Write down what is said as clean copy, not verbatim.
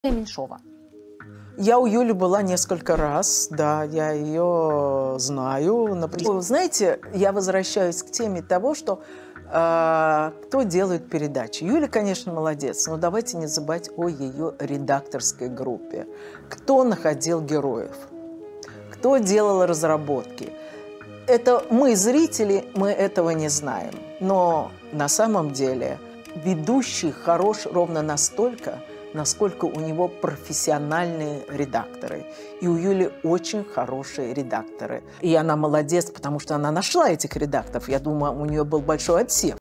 Меньшова. Я у Юли была несколько раз, да, я ее знаю. Знаете, я возвращаюсь к теме того, что кто делает передачи. Юля, конечно, молодец, но давайте не забывать о ее редакторской группе. Кто находил героев? Кто делал разработки? Это мы, зрители, мы этого не знаем. Но на самом деле ведущий хорош ровно настолько, насколько у него профессиональные редакторы. И у Юли очень хорошие редакторы. И она молодец, потому что она нашла этих редакторов. Я думаю, у нее был большой отсев.